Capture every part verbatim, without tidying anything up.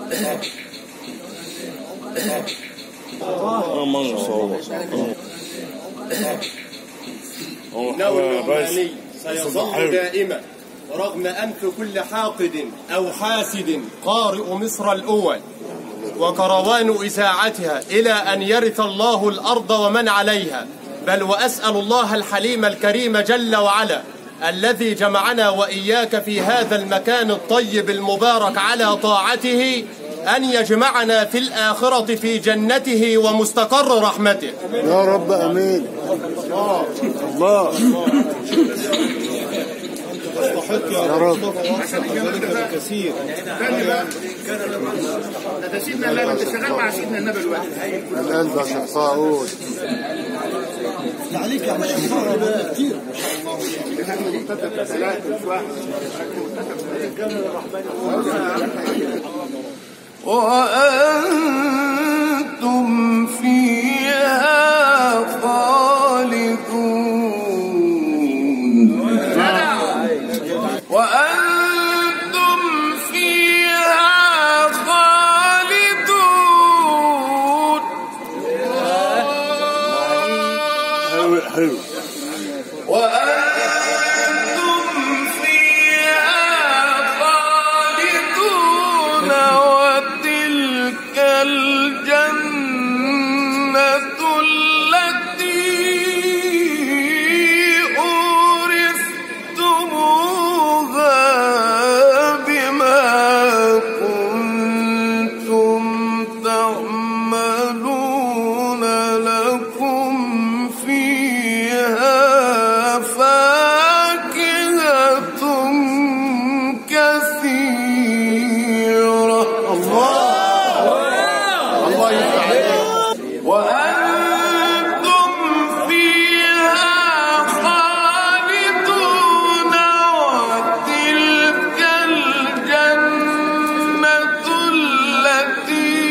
إنه النعماني سيظل دائما رغم أنف كل حاقد أو حاسد قارئ مصر الأول وكروان إذاعتها إلى أن يرث الله الأرض ومن عليها. بل وأسأل الله الحليم الكريم جل وعلا الذي جمعنا وإياك في هذا المكان الطيب المبارك على طاعته أن يجمعنا في الآخرة في جنته ومستقر رحمته يا رب. أمين. الله يا رب. كثير. ده سيدنا النبي، انت شغال مع سيدنا النبي الواحد. القلب يا شيخ صاعود. عليك يا شيخ كتير. وأنتم فيها خالدون. وأنتم فيها خالدون. حلو حلو. وأنتم فيها خالدون. وتلك الجنة التي أورثتموها بما كنتم تعملون. لكم فيها فاكهة كثيرة. الله يفتح عليك. وأنتم فيها خالدون. وتلك الجنة التي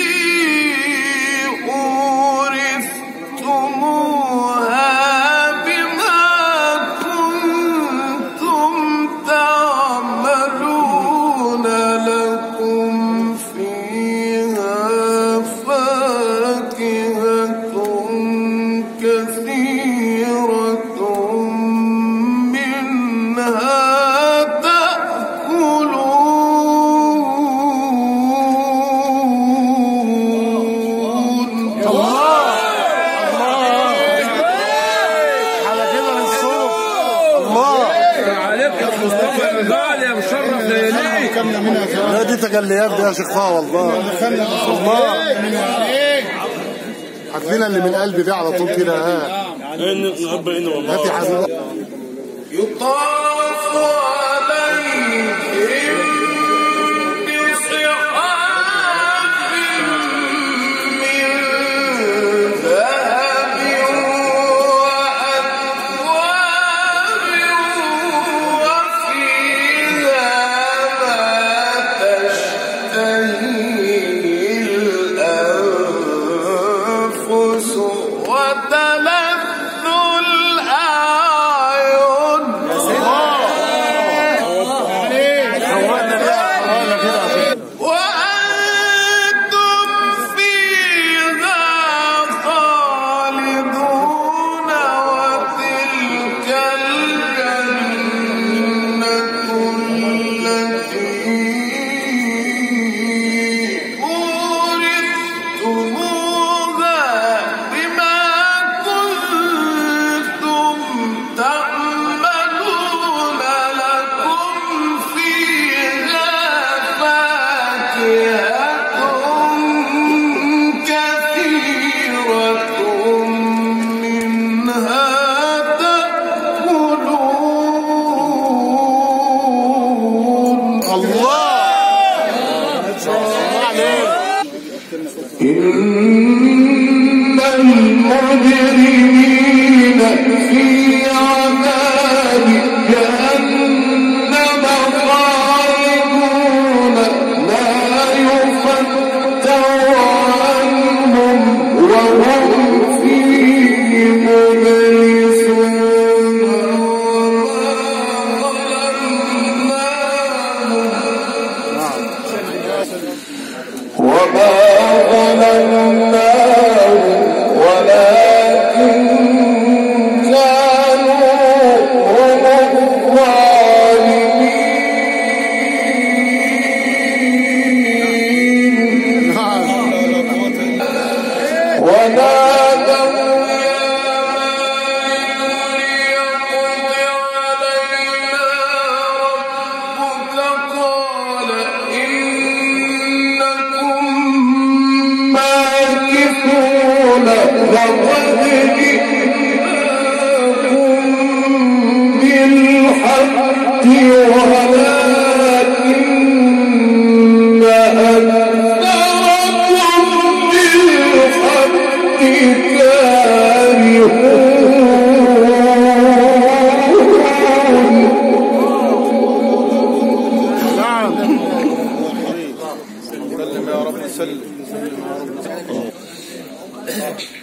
أورثتموها بما كنتم تعملون. لكم فيها فاكهة كثيرة منها تأكلون. على كده للصوت. الله عليك يا مصطفى الغالي يا مشرف لياليك. لا دي تجليات دي يا شيخ طه. والله الله هات لنا اللي من قلبي دي على طول كده. ها نحب إنه والله. هات يا حبيبي. يطاف عليهم بصحاف من ذهب وأكواب وفيها ما تشتهيه الأنفس وتلذ الأعين. وأنتم فيها خالدون. وتلك الجنة التي أورثتموها بما كنتم تعملون. لكم فيها فاكهة كثيرة منها تأكلون. الله إن المجرمين في عذاب جهنم خالدون. لا يفتر عنهم وهم فيه مبلسون. وما ظلمناهم وما ظلمناهم ولكن كانوا هم الظالمين ونادوا وقد جئناكم بالحق ولكن أكثركم بالحق كارهون. سلم يا رب سلم.